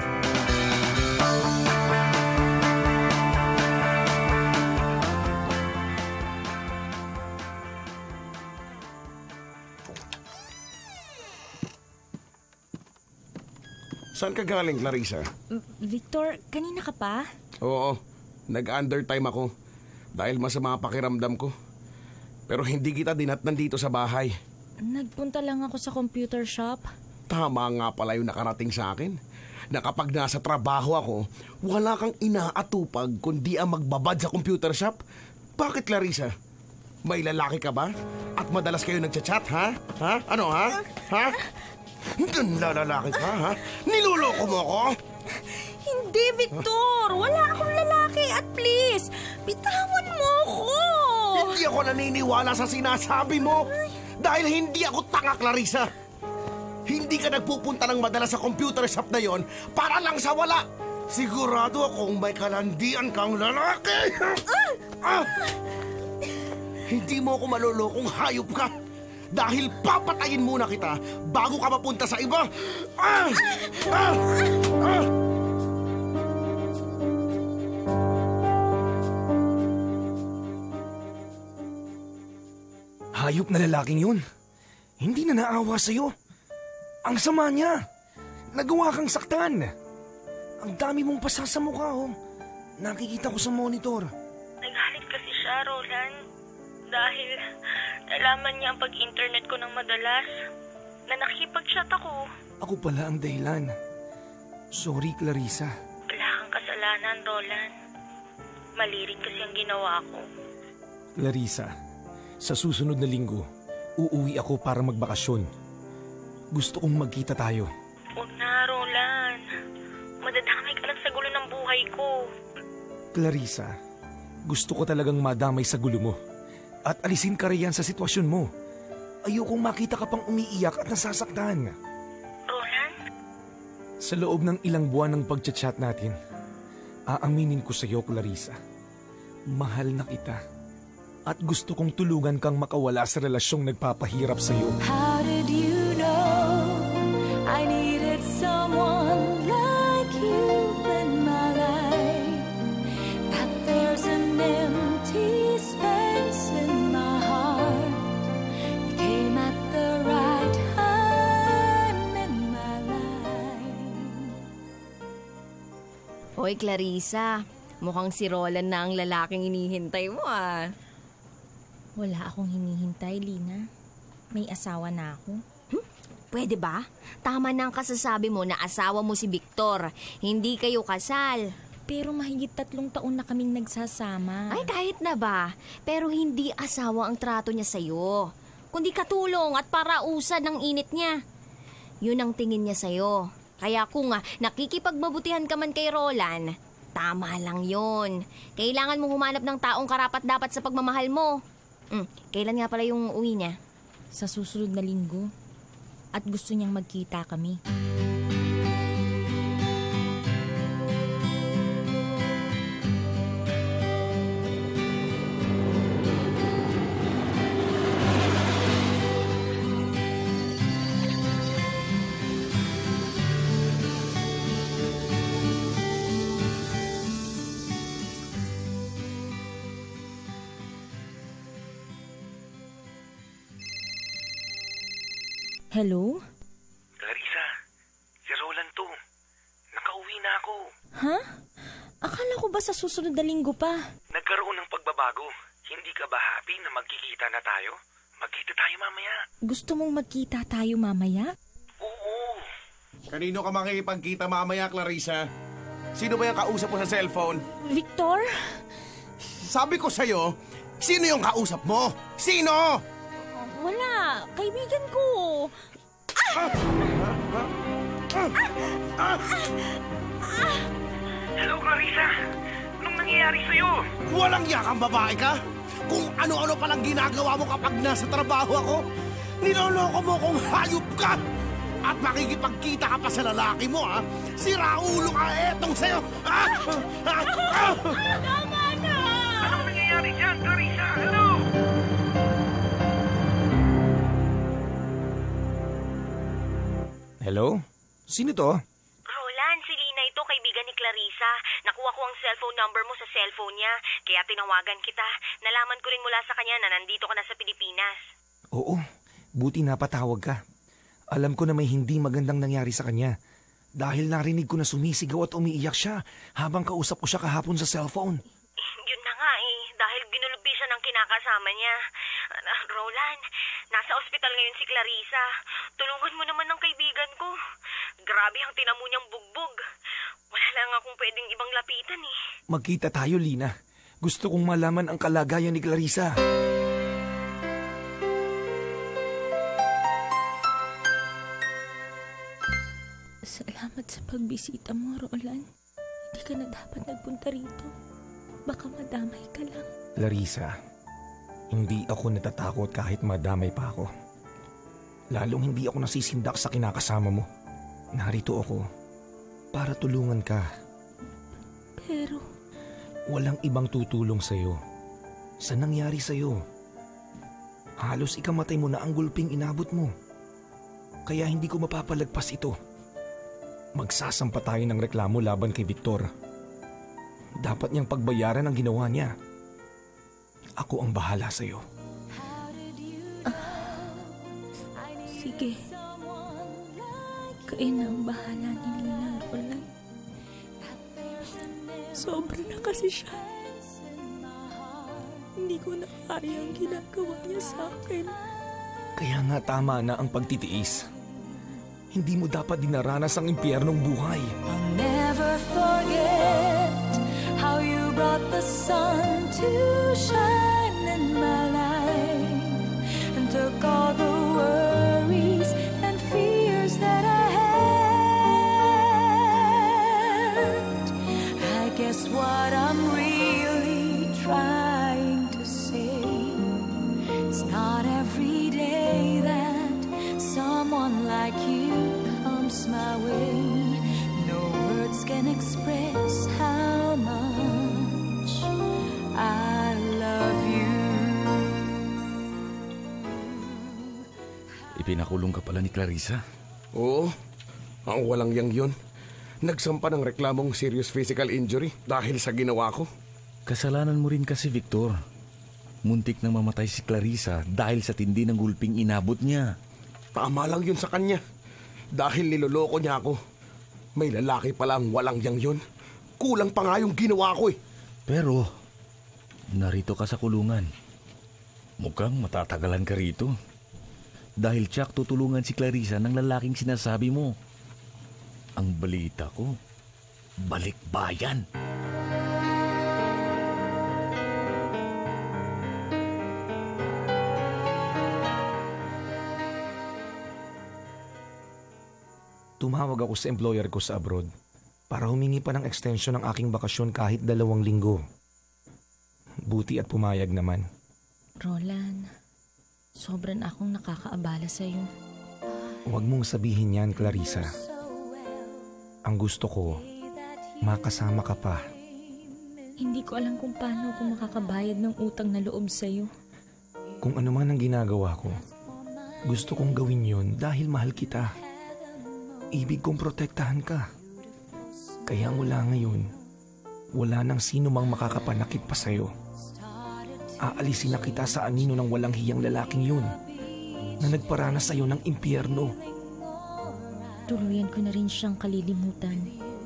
Saan ka galing, Clarissa? Victor, kanina ka pa? Oo, nag-undertime ako dahil masama ang pakiramdam ko. Pero hindi kita dinatnan dito sa bahay. Nagpunta lang ako sa computer shop. Tama nga pala yung nakarating sa akin. Na kapag nasa trabaho ako, wala kang inaatupag kundi ang magbabad sa computer shop. Bakit, Clarissa? May lalaki ka ba? At madalas kayo nagchat-chat, ha? Ha? Ano, ha? Ha? Ganda lalaki ka, ha? Niloloko mo ako? Hindi, Victor! Wala akong lalaki at please, bitawan mo ako! Hindi ako naniniwala sa sinasabi mo. Dahil hindi ako tanga, Clarissa. Hindi ka nagpupunta ng madalas sa computer shop na yon para lang sa wala. Sigurado akong may kalandian kang lalaki. Hindi mo ako malulokong hayop ka. Dahil papatayin muna kita bago ka mapunta sa iba. Hayop na lalaking yun. Hindi na naawa sa'yo. Ang sama niya. Nagawa kang saktan. Ang dami mong pasa sa mukha, oh. Nakikita ko sa monitor. Nagalit kasi siya, Roland. Dahil nalaman niya ang pag-internet ko ng madalas. Na nakikipag-chat ako. Ako pala ang dahilan. Sorry, Clarissa. Wala kang kasalanan, Roland. Mali rin kasi ang ginawa ko. Clarissa, sa susunod na linggo, uuwi ako para magbakasyon. Gusto kong magkita tayo. Huwag na, Roland. Madadamay ka lang sa gulo ng buhay ko. Clarissa, gusto ko talagang madamay sa gulo mo. At alisin ka riyan sa sitwasyon mo. Ayokong makita ka pang umiiyak at nasasaktan. Roland? Sa loob ng ilang buwan ng pagchat-chat natin, aaminin ko sa iyo, Clarissa. Mahal na kita. At gusto kong tulungan kang makawala sa relasyong nagpapahirap sa iyo. How did you know I needed someone like you in my life? That there's an empty space in my heart Oy, Clarissa, mukhang si Roland na ang lalaking inihintay mo ah. Wala akong hinihintay, Lina. May asawa na ako. Pwede ba? Tama na ang kasasabi mo na asawa mo si Victor. Hindi kayo kasal. Pero mahigit 3 taon na kaming nagsasama. Ay, kahit na ba? Pero hindi asawa ang trato niya sa'yo. Kundi katulong at parausan ng init niya. Yun ang tingin niya sa'yo. Kaya kung nakikipagbabutihan ka man kay Roland, tama lang yun. Kailangan mong humanap ng taong karapat-dapat sa pagmamahal mo. Kailan nga pala yung uwi niya? Sa susunod na linggo. At gusto niyang magkita kami. Hello? Clarissa, si Roland to. Nakauwi na ako. Ha? Akala ko ba sa susunod na linggo pa? Nagkaroon ng pagbabago. Hindi ka ba happy na magkikita na tayo? Magkita tayo mamaya. Gusto mong magkita tayo mamaya? Oo. Kanino ka makikipagkita mamaya, Clarissa? Sino ba yung kausap mo sa cellphone? Victor? Sabi ko sa'yo, sino yung kausap mo? Sino? Wala. Kaibigan ko. Hello, Clarissa. Anong nangyayari sa'yo? Walang yakang babae ka? Kung ano-ano palang ginagawa mo kapag nasa trabaho ako, niloloko mo kung hayop ka! At makikipagkita ka pa sa lalaki mo, ha? Sira ulo ka, etong sa'yo! Tama na! Anong nangyayari dyan, Clarissa? Hello? Hello? Sino to? Roland, si Lina ito, kaibigan ni Clarissa. Nakuha ko ang cellphone number mo sa cellphone niya, kaya tinawagan kita. Nalaman ko rin mula sa kanya na nandito ka na sa Pilipinas. Oo, buti napatawag ka. Alam ko na may hindi magandang nangyari sa kanya. Dahil narinig ko na sumisigaw at umiiyak siya habang kausap ko siya kahapon sa cellphone. Yun na nga dahil ginulubi siya ng kinakasama niya. Roland, nasa ospital ngayon si Clarissa. Tulungan mo naman ng kaibigan ko. Grabe ang tinamo niyang bugbog. Wala lang akong pwedeng ibang lapitan Magkita tayo, Lina. Gusto kong malaman ang kalagayan ni Clarissa. Salamat sa pagbisita mo, Roland. Hindi ka na dapat nagpunta rito. Baka madamay ka lang. Clarissa, hindi ako natatakot kahit madamay pa ako. Lalong hindi ako nasisindak sa kinakasama mo. Narito ako para tulungan ka. Pero walang ibang tutulong sa'yo sa nangyari sa'yo. Halos ikamatay mo na ang gulping inabot mo. Kaya hindi ko mapapalagpas ito. Magsasampa tayo ng reklamo laban kay Victor. Dapat niyang pagbayaran ang ginawa niya. Ako ang bahala sa'yo. Sige. Kayo na ang bahala ni Lina, Roland. Sobra na kasi siya. Hindi ko na kaya ang ginagawa niya sa akin. Kaya nga tama na ang pagtitiis. Hindi mo dapat dinaranas ang impyernong buhay. I'll never forget how you brought the sun to shine in my life and took all the worries and fears that I had. I guess what I'm really trying to say, it's not every day that someone like you comes my way. No words can express how much I love you. Ipinakulong ka pala ni Clarissa? Oo, ang walang yang yun. Nagsampa ng reklamong serious physical injury dahil sa ginawa ko. Kasalanan mo rin kasi, Victor. Muntik nang mamatay si Clarissa dahil sa tindi ng gulping inabot niya. Tama lang yun sa kanya. Dahil niloloko niya ako. May lalaki palang walang yang yun. Kulang pa nga yung ginawa ko eh. Pero, narito ka sa kulungan. Mukhang matatagalan ka rito. Dahil tiyak tutulungan si Clarissa ng lalaking sinasabi mo. Ang balita ko, balik bayan. Tumawag ako sa employer ko sa abroad para humingi pa ng extension ng aking bakasyon kahit 2 linggo. Buti at pumayag naman. Roland, sobrang akong nakakaabala sa'yo. Huwag mong sabihin yan, Clarissa. Ang gusto ko, makasama ka pa. Hindi ko alam kung paano ako makakabayad ng utang na loob sa'yo. Kung ano man ang ginagawa ko, gusto kong gawin yon dahil mahal kita. Ibig kong protektahan ka. Kaya mula ngayon, wala nang sino mang makakapanakit pa sa'yo. Aalisin na kita sa anino ng walang hiyang lalaking yun na nagparanas sa'yo ng impyerno. Tuluyan ko na rin siyang kalilimutan.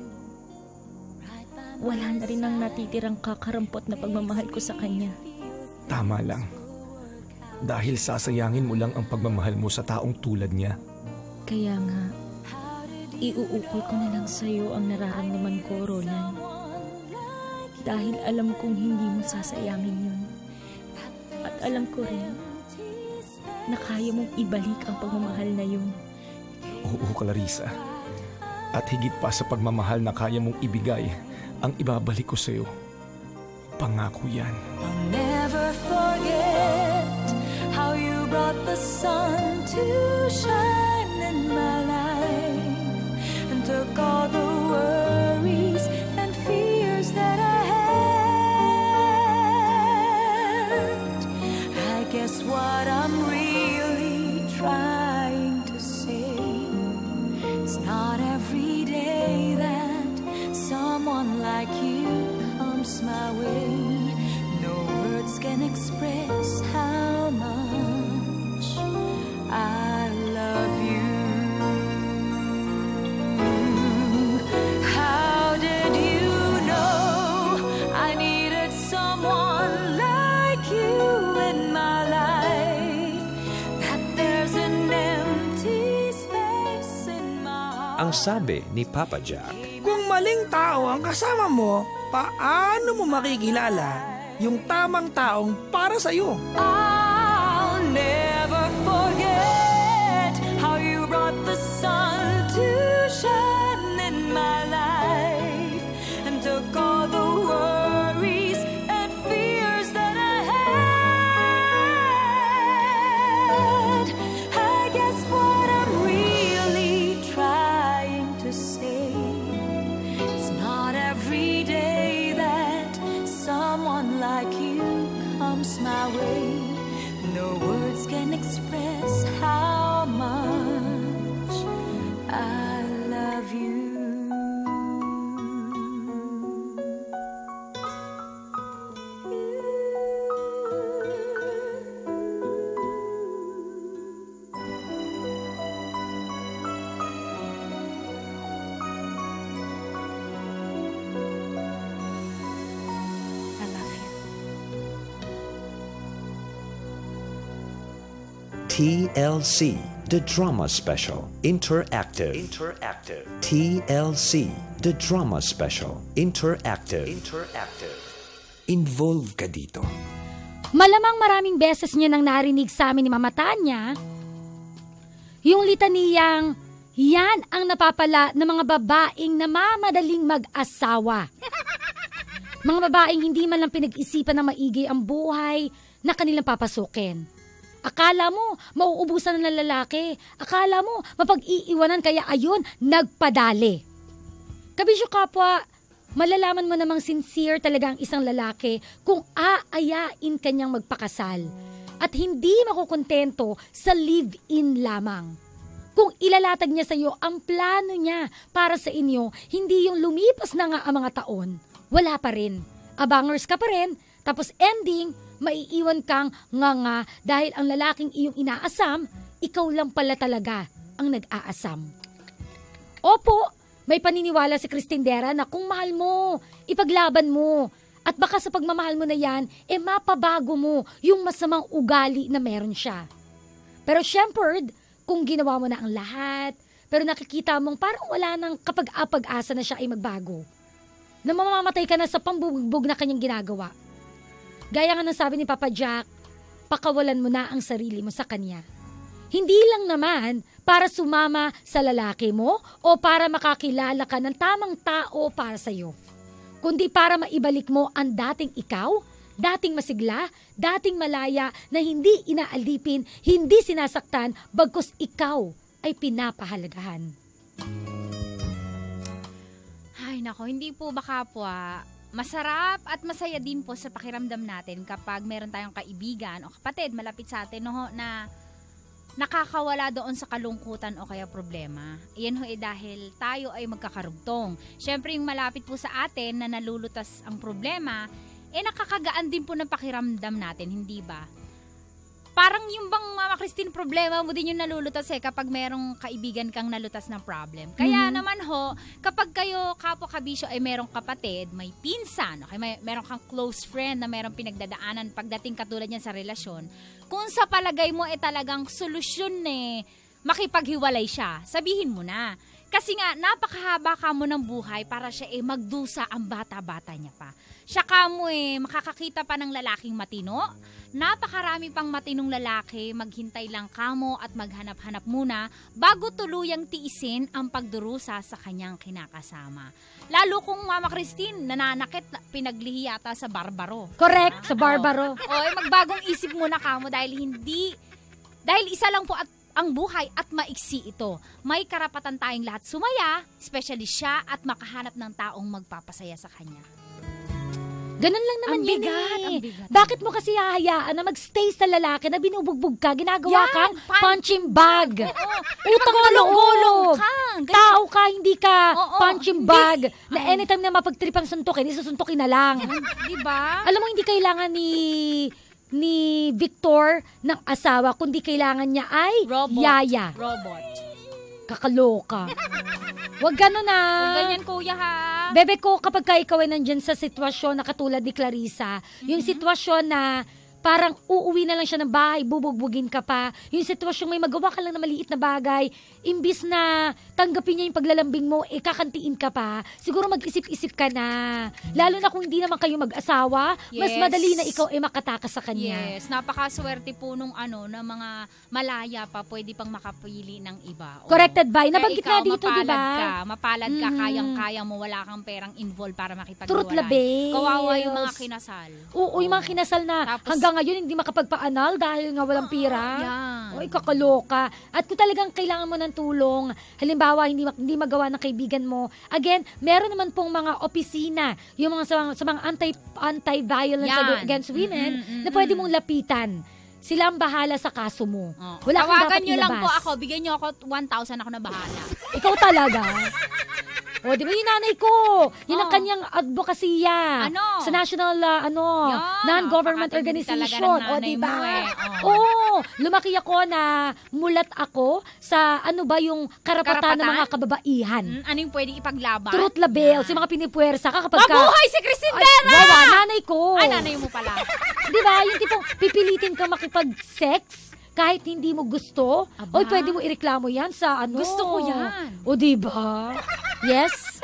Wala na rin ang natitirang kakarampot na pagmamahal ko sa kanya. Tama lang. Dahil sasayangin mo lang ang pagmamahal mo sa taong tulad niya. Kaya nga, iuukol ko na lang sa'yo ang nararamdaman ko, Roland. Dahil alam kong hindi mo sasayangin yun. At alam ko rin na kaya mong ibalik ang pagmamahal na yun. Oo, Clarissa. At higit pa sa pagmamahal na kaya mong ibigay, ang ibabalik ko sa'yo. Pangako yan. I'll never forget how you brought the sun to shine in my life and took all the worries and fears that I had. I guess what I'm really trying to say, it's not every day that someone like you comes my way. No words can express how much I love you. How did you know I needed someone like you in my life? That there's an empty space in my heart. Ang sabi ni Papa Jack, kung maling tao ang kasama mo, paano mo makikilala yung tamang taong para sa'yo? I'll never forget how you brought the sun to shine in my life and took all the worries and fears that I had. I guess what I'm really trying to say, it's not every day that someone like you comes my way. No words can express how much I love you. I love you. TLC, The Drama Special, Interactive. TLC, The Drama Special, Interactive. Involve ka dito. Malamang maraming beses niya nang narinig sa amin ni Mama Tanya yung litaniyang, yan ang napapala ng mga babaeng namamadaling mag-asawa. Mga babaeng hindi man lang pinag-isipan na maigi ang buhay na kanilang papasukin. Akala mo, mauubusan ng lalaki. Akala mo, mapag-iiwanan kaya ayun, nagpadali. Kabisyo kapwa, malalaman mo namang sincere talaga ang isang lalaki kung aayain kanyang magpakasal at hindi makukontento sa live-in lamang. Kung ilalatag niya sa iyo ang plano niya para sa inyo, hindi yung lumipas na nga ang mga taon, wala pa rin. Abangers ka pa rin, tapos ending, maiiwan kang nga dahil ang lalaking iyong inaasam, ikaw lang pala talaga ang nag-aasam. Opo, May paniniwala si Cristindera na kung mahal mo, ipaglaban mo. At baka sa pagmamahal mo na yan, mapabago mo yung masamang ugali na meron siya. Pero syempre, kung ginawa mo na ang lahat, pero nakikita mong parang wala nang kapag-apag-asa na siya ay magbago. Na mamamatay ka na sa pambubugbog na kanyang ginagawa. Gaya nga ng sabi ni Papa Jack, pakawalan mo na ang sarili mo sa kanya. Hindi lang naman para sumama sa lalaki mo o para makakilala ka ng tamang tao para sa'yo, kundi para maibalik mo ang dating ikaw, dating masigla, dating malaya na hindi inaalipin, hindi sinasaktan, bagkus ikaw ay pinapahalagahan. Ay nako, hindi po ba kapwa? Masarap at masaya din po sa pakiramdam natin kapag meron tayong kaibigan o kapatid malapit sa atin no, na nakakawala doon sa kalungkutan o kaya problema. Iyan ho dahil tayo ay magkakarugtong. Siyempre yung malapit po sa atin na nalulutas ang problema, nakakagaan din po ng pakiramdam natin, hindi ba? Parang yung bang Mama Christine problema mo din yung nalulutas kapag merong kaibigan kang nalutas ng problem. Kaya naman ho, kapag kayo kapwa kabisyo ay merong kapatid, may pinsan, okay, merong kang close friend na merong pinagdadaanan pagdating katulad niyan sa relasyon, kung sa palagay mo talagang solusyon makipaghiwalay siya, sabihin mo na. Kasi nga, napakahaba ka mo ng buhay para siya magdusa ang bata-bata niya pa. Siya ka mo makakakita pa ng lalaking matino. Napakarami pang matinong lalaki, maghintay lang kamo at maghanap-hanap muna bago tuluyang tiisin ang pagdurusa sa kanyang kinakasama. Lalo kung Mama Christine, nananakit, pinaglihi yata sa barbaro. Correct, sa barbaro. Magbagong isip muna kamo dahil isa lang po at ang buhay at maiksi ito. May karapatan tayong lahat sumaya, especially siya at makahanap ng taong magpapasaya sa kanya. Ganun lang naman ang yan bigat. Bakit mo kasi hahayaan na magstay sa lalaki na binubugbog ka, ginagawa kang punching bag. Utang na loob. Tao ka, hindi ka punching bag na anytime na mapagtripang suntukin, isusuntukin na lang. Diba? Alam mo, hindi kailangan ni Victor ng asawa, kundi kailangan niya ay yaya. Robot. Kakaloka. Wag gano'n na. Huwag ganyan, kuya, ha? Bebe ko, kapag ikaw ay nandyan sa sitwasyon na katulad ni Clarissa, yung sitwasyon na parang uuwi na lang siya ng bahay, bubugbugin ka pa, yung sitwasyong may magawa ka lang na maliit na bagay, imbis na tanggapin niya yung paglalambing mo, kakantiin ka pa, siguro mag-isip-isip ka na. Lalo na kung hindi naman kayo mag-asawa, mas madali na ikaw makatakas sa kanya. Yes, napakaswerte po nung na mga malaya pa, pwede pang makapili ng iba. Corrected by, nabanggit na dito, di ba? Mapalad ka, kayang-kaya mo, wala kang perang involved para makipag-iwalay. Truth labels. Kawawa yung mga kinasal. Oo, yung mga kinasal na tapos, hanggang ngayon hindi makapagpa-anal dahil nga walang pira. Oy, kakaloka. At kung talagang kailangan mo ng tulong, halimbawa hindi magawa ng kaibigan mo, again, meron naman pong mga opisina, yung mga sa mga anti-violence against women, na pwede mong lapitan. Sila ang bahala sa kaso mo. Wala kang dapat ilabas. Tawagan nyo lang po ako, bigyan nyo ako 1,000, ako na bahala. Ikaw talaga? O, di ba yung nanay ko? Yun ang kanyang advokasya. Sa national, non-government organization. O, di ba? Oo, lumaki ako na mulat ako sa yung karapatan ng mga kababaihan. Ano yung pwedeng ipaglaban? Truth labels, yung mga pinipuwersa ka kapag mabuhay si Cristindera! Wawa, nanay ko. Nanay mo pala. Di ba? Yung tipong pipilitin ka makipag-sex kahit hindi mo gusto. Oy, pwede mo ireklamo yan sa Gusto ko yan. O, diba? Yes.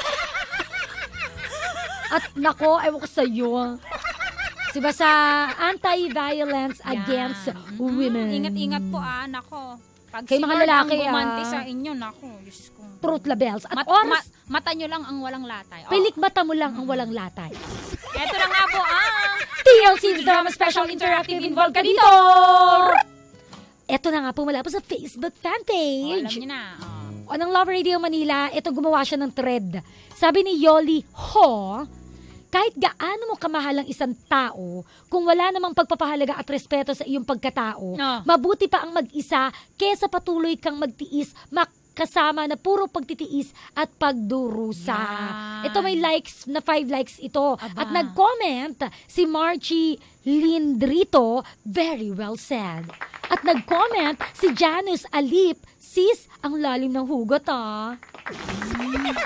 At nako, ewan ko sa'yo. Diba sa anti-violence against women. Ingat-ingat po, nako. Pag kay mga lalaki, gumanti sa inyo, nako. Diyos ko. Truth labels. At oras, mata nyo lang ang walang latay. Pilik mata mo lang ang walang latay. Eto na nga po ang TLC Drama Special Interactive Involved ka dito! Eto na nga po mula po sa Facebook fan page. Alam nyo na. O ng Love Radio Manila, ito gumawa siya ng thread. Sabi ni Yoli Ho, kahit gaano mo kamahal ang isang tao, kung wala namang pagpapahalaga at respeto sa iyong pagkatao, mabuti pa ang mag-isa kesa patuloy kang magtiis, kasama na puro pagtitiis at pagdurusa. Ito may likes na 5 likes ito. At nag-comment si Margie Lindrito, very well said. At nag-comment si Janus Alip, sis, ang lalim ng hugot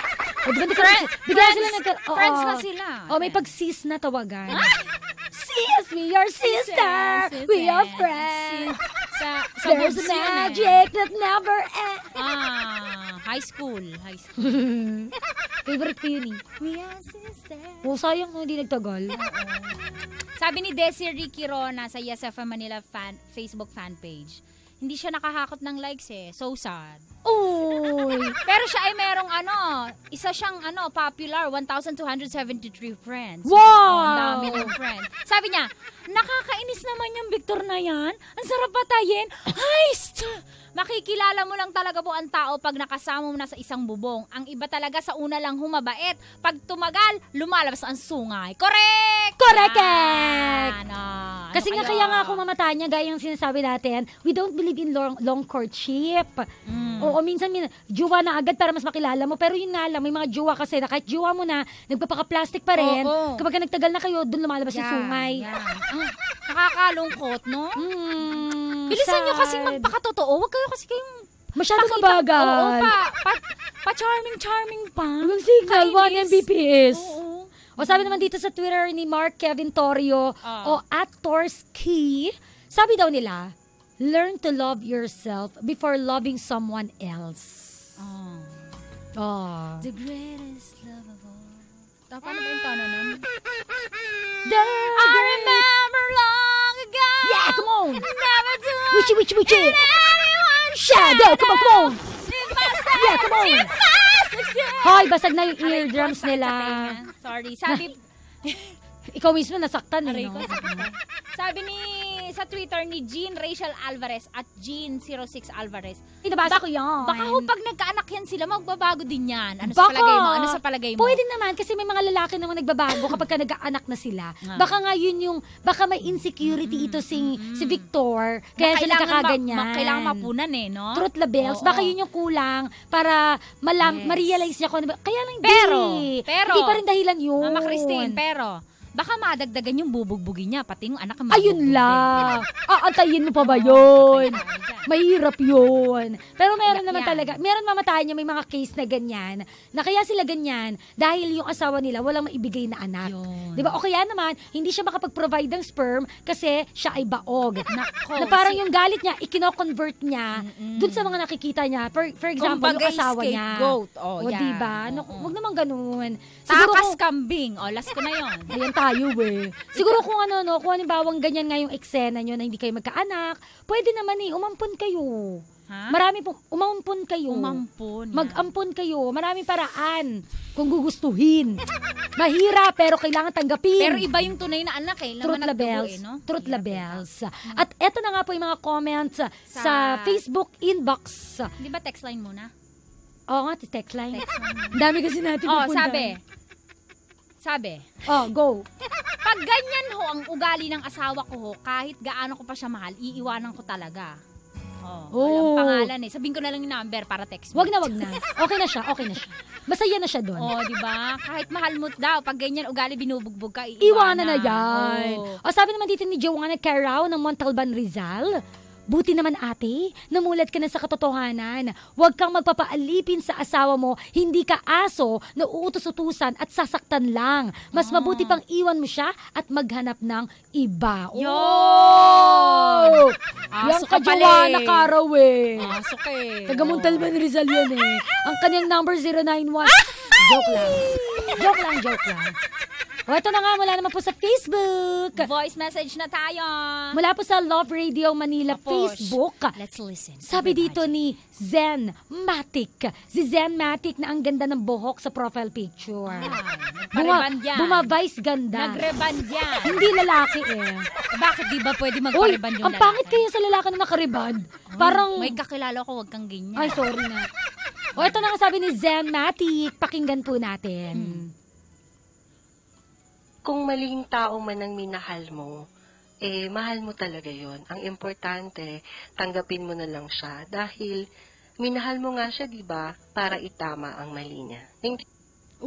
O, di ba, bigla sila Friends na sila. O, may pag-sis na tawagan. Sis, we are sister. We are friends. Sa There's boobs yun magic that never ends. High school. Favorite ko yun eh. We are sisters. Sayang no, hindi nagtagal. Sabi ni Desiree Quirona sa Yes FM Manila Facebook fan page, hindi siya nakahakot ng likes eh. So sad. Uy! Pero siya ay merong isa siyang popular, 1,273 friends. Wow! Ang dami ng friends. Sabi niya, nakakainis naman yung Victor na yan. Ang sarap patayin. Heist! Makikilala mo lang talaga po ang tao pag nakasama mo na sa isang bubong. Ang iba talaga sa una lang humabait. Pag tumagal, lumalabas ang sungay. Correct! Correct! Kasi nga kaya nga ako mamatay niya, gaya yung sinasabi natin, we don't believe in long courtship. Oo, minsan jowa na agad para mas makilala mo. Pero yun nga lang, may mga jowa kasi na kahit jowa mo na, nagpapaka-plastic pa rin. Kapag nagtagal na kayo, doon lumalabas yung sungay. Nakakalungkot, no? Bilisan nyo kasing magpakatotoo. Huwag kayo kasi kayong masyado mabagal. Oo, pa-charming pa. Yung signal, 1 Mbps. O sabi naman dito sa Twitter ni Mark Kevin Torrio, @Torski, sabi daw nila, learn to love yourself before loving someone else. The greatest love of all. Paano ba yung tono nun? I remember long ago. Yeah, come on. Never do Wichi. Shadow, come on. Yeah, come on. Hoy, basag na yung eardrums nila. Sorry, sabi... Ikaw mismo nasaktan eh, no? Sabi sa Twitter ni Jean Rachel Alvarez at Jean06 Alvarez. Nabasa ko yan. Baka pag nagkaanak yan sila, magbabago din yan. Ano sa palagay mo? Pwede naman, kasi may mga lalaki naman nagbabago kapag ka nagkaanak na sila. Baka nga baka may insecurity ito si Victor, kaya siya nagkakaganyan. Kailangan mapunan eh, no? Truth labels. Baka yun yung kulang para ma-realize niya kung kaya lang pero, hindi pa rin dahilan yun. Mama Christine, pero baka madagdagan yung bubugbugin niya, pati yung anak na ayun lang. Aantayin mo pa ba yun? Mahirap yun. Pero meron naman talaga, meron mamatayan niya, may mga case na ganyan, na kaya sila ganyan, dahil yung asawa nila walang maibigay na anak. Diba? O kaya naman, hindi siya makapag-provide ng sperm kasi siya ay baog. Na parang yung galit niya, ikino-convert niya dun sa mga nakikita niya. For example, yung asawa niya. O diba? Huwag naman ganun. Takas kambing. O, last ko na yun. Ayan tayo siguro kung kung halimbawang ganyan nga yung eksena nyo na hindi kayo magkaanak, pwede naman umampun kayo. Marami pong umampun kayo. Mag-ampun kayo. Maraming paraan kung gugustuhin. Mahirap pero kailangan tanggapin. Pero iba yung tunay na anak eh. Truth labels. Truth labels. At eto na nga po yung mga comments sa Facebook inbox. Di ba text line muna? Oo nga, text line. Dami kasi natin pupunta. Sabi. Go. Pag ganyan ang ugali ng asawa ko kahit gaano ko pa siya mahal, iiwanan ko talaga. Walang pangalan eh. Sabihin ko na lang yung number para text mo. Wag na. Okay na siya. Basta yan na siya doon. Di ba? Kahit mahal mo daw, pag ganyan ugali binubugbog ka, iiwanan na yan. Sabi naman dito ni Joanna Carao ng Montalban, Rizal, buti naman ate, namulat ka na sa katotohanan. Huwag kang magpapaalipin sa asawa mo, hindi ka aso na uutos-utusan at sasaktan lang. Mas mabuti pang iwan mo siya at maghanap ng iba. Yang ka Joanna Caraw eh. Aso ka eh. Taga Montalban, Rizal yan eh. Ang kanyang number 091. Joke lang. Ito na nga, mula naman po sa Facebook. Voice message na tayo. Mula po sa Love Radio Manila Facebook. Let's listen. Sabi dito ni Zen Matic. Si Zen Matic na ang ganda ng buhok sa profile picture. Nagpareband yan. Bumavice ganda. Nagreband yan. Hindi lalaki eh. Bakit di ba pwede magpareband yung lalaki? Ang pangit kaya sa lalaki na nakareband. Parang may kakilala ko, wag kang ganyan. Ay, sorry na. Ito na nga sabi ni Zen Matic. Pakinggan po natin. Kung maling tao man ang minahal mo, mahal mo talaga yon. Ang importante, tanggapin mo na lang siya. Dahil, minahal mo nga siya, di ba? Para itama ang mali niya.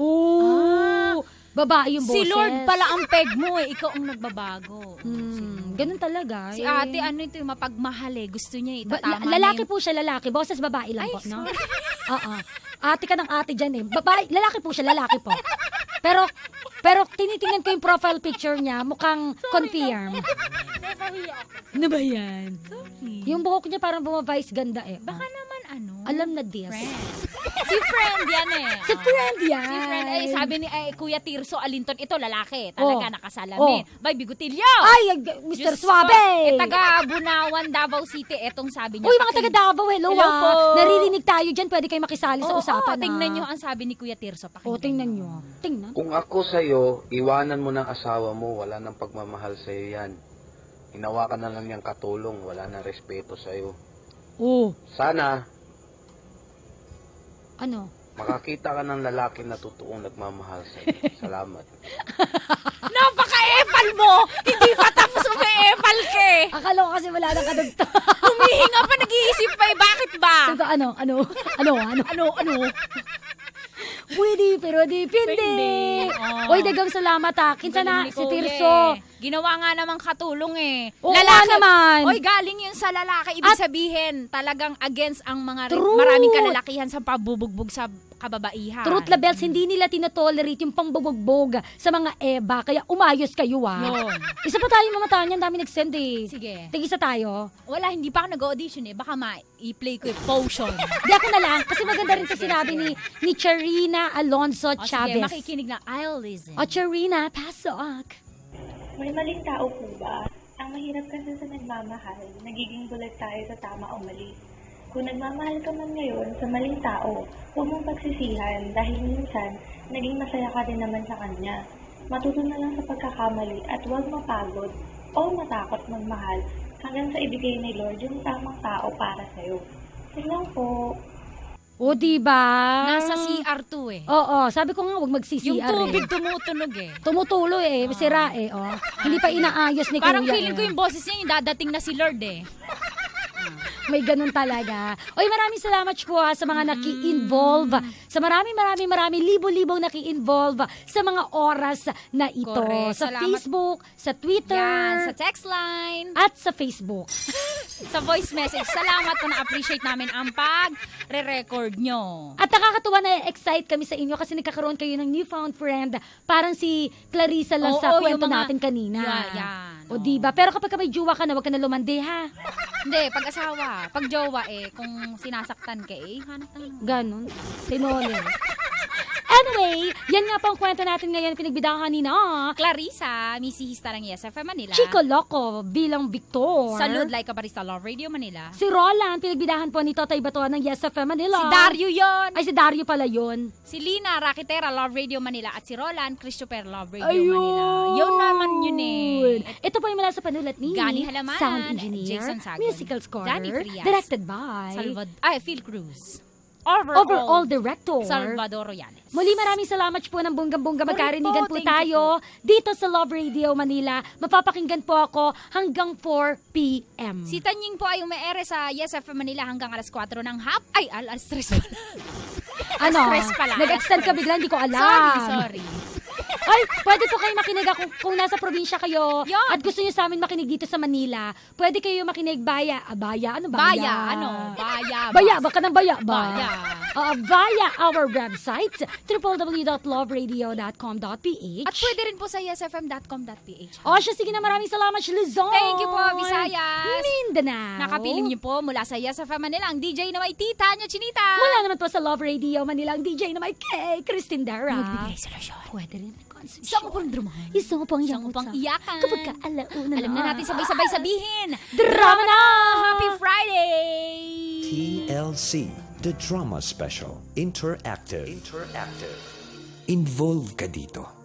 Babae yung boses. Si Lord pala ang peg mo eh. Ikaw ang nagbabago. Ganun talaga. Si ate, ano ito yung mapagmahal eh. Gusto niya itatama lalaki po siya, lalaki. Boses babae lang po, no? Oo. Ate ka ng ate dyan eh. Babae, lalaki po siya, lalaki po. Pero tinitingnan ko yung profile picture niya, mukhang confirm. Ano ba yan? Sorry. Yung buhok niya parang bumabais ganda eh. Baka naman ano? Alam na this. Si friend yan eh. Si friend yan. Si friend. Ay, sabi ni Kuya Tirso Alinton, ito lalaki. Talaga nakasalamin. Bay, Bigutilyo. Ay, Mr. Suabe. Taga Bunawan, Davao City. Etong sabi niya. Uy, mga taga Davao, hello po. Naririnig tayo dyan. Pwede kayo makisali sa usapan. Tingnan nyo ang sabi ni Kuya Tirso. Tingnan nyo. Tingnan. Kung ako sa'yo, iwanan mo ng asawa mo. Wala nang pagmamahal sa'yo yan. Hinawa ka na lang niyang katulong. Wala nang respeto sa'yo. Sana, ano? makakita ka ng lalaki na totoong nagmamahal sa'yo. Salamat. Napaka-epal mo! Hindi pa tapos umi-epal ka eh! Akala ko kasi wala nang kadugtong. Humihinga pa, nag-iisip pa eh. Bakit ba? So, ano? Pwede, pero dipindi. Uy, dagang salamat ha. Kinsa na si Tirso. Ginawa nga namang katulong eh. Oo naman. Oy, galing yun sa lalaki. Ibig sabihin, talagang against ang mga maraming kalalakihan sa pabubugbog sa kababaihan. Truth labels, hindi nila tinotolerate yung pambubugbog sa mga eba. Kaya umayos kayo Isa pa tayo mamata niyan. Dami nag-send eh. Sige. Tig-isa tayo. Wala, hindi pa ako nag-audition eh. Baka i-play ko yung potion. Di ako na lang. Kasi maganda rin sa sinabi ni Charina Alonso Chavez. Sige, makikinig na. I'll listen. Charina, pasok. May maling tao po ba? Ang mahirap kasi sa nagmamahal, nagiging bulag tayo sa tama o mali. Kung nagmamahal ka man ngayon sa maling tao, huwag mong pagsisihan dahil minsan, naging masaya ka din naman sa kanya. Matuto na lang sa pagkakamali at huwag mapagod o matakot magmahal hanggang sa ibigay ni Lord yung tamang tao para sa'yo. Yun lang po. O, diba? Nasa CR2 eh. Oo, sabi ko nga, huwag mag-CR yung tubig tumutunog eh. Tumutulo eh, sira eh. Hindi pa inaayos ni Parang Kuya. Parang feeling ko yung boses niya, yung dadating na si Lord eh. May ganun talaga. Oy, maraming salamat po sa mga naki-involve. Sa marami, libo-libong naki-involve sa mga oras na ito. Correct. Sa Salamat. Facebook, sa Twitter, sa text line, at sa Facebook. Sa voice message. Salamat po, na-appreciate namin ang pag-re-record nyo. At nakakatuwa na excite kami sa inyo kasi nagkakaroon kayo ng newfound friend. Parang si Clarissa lang sa kwento natin kanina. Yan. O diba? Pero kapag may jowa ka na, wag ka na lumandi ha. Hindi, pag-asawa. Pag jowa kung sinasaktan ka hanap na. Ganon. Sinole. Anyway, yan nga po ang kwento natin ngayon pinagbidahan kanina. Clarissa, misihista ng YesFM Manila. Chico Loco bilang Victor. Salud like Kabarista Love Radio Manila. Si Roland, pinagbidahan po ni Totay Batuan ng YesFM Manila. Si Dario yon. Ay, si Dario pala yun. Si Lina Rakitera Love Radio Manila at si Roland Christopher Love Radio Manila. Yun naman yun eh. Ito po yung mula sa panulat ni Gani Halaman, Sound Engineer, Jason Sagon, Musical Score, Danny Frias, Directed by Phil Cruz. Overall Director Salvador Royales. Muli maraming salamat po ng bunga-bunga. Magkarinigan po thank tayo dito sa Love Radio Manila. Mapapakinggan po ako hanggang 4 p.m. Si Tanying po ay umeere sa YesFM Manila hanggang alas 4 ng hap. Ay, alas 3 ano? Stress pala. Nag-extend ka bigla, hindi ko alam. Sorry. Ay, pwede po kayo makinig kung nasa probinsya kayo at gusto niyo sa amin makinig dito sa Manila. Pwede kayo makinig via baka ng baya. Via our website www.loveradio.com.ph. At pwede rin po sa yesfm.com.ph. Sige na, maraming salamat, Luzon. Thank you po, Visayas. Mindanao. Nakapiling niyo po mula sa YesFM Manila ang DJ na may Tita Nya Chinita. Mula naman po sa Love Radio Manila ang DJ na may Kay Christine Dara. Magbigay solusyon. Pwede rin. Isang upang drama. Isang upang iyakan. Kapag ka alauna alam na natin sabay-sabay sabihin. Drama na! Happy Friday! TLC, The Drama Special, Interactive. Involve ka dito.